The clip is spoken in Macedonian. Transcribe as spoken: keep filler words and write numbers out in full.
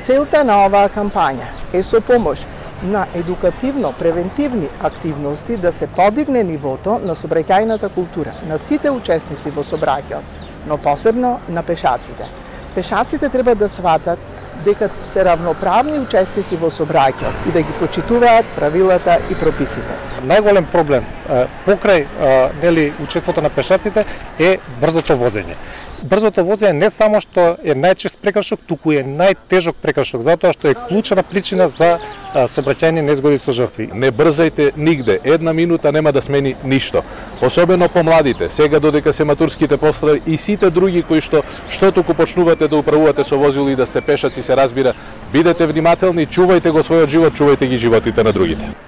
Целта на оваа кампања е со помош на едукативно-превентивни активности да се подигне нивото на сообраќајната култура на сите учесници во сообраќајот, но посебно на пешаците. Пешаците треба да сватат дека се равноправни учесници во сообраќајот и да ги почитуваат правилата и прописите. Најголем проблем покрај нели учеството на пешаците е брзото возење. Брзото возење не само што е најчест прекршок, туку е најтежок прекршок, затоа што е клучна причина за сообраќајни незгоди со жртви. Не брзајте нигде, една минута нема да смени ништо. Особено помладите, сега додека се матурските пострави и сите други кои што што туку почнувате да управувате со возило и да сте пешаци, се разбира, бидете внимателни, чувајте го својот живот, чувајте ги животите на другите.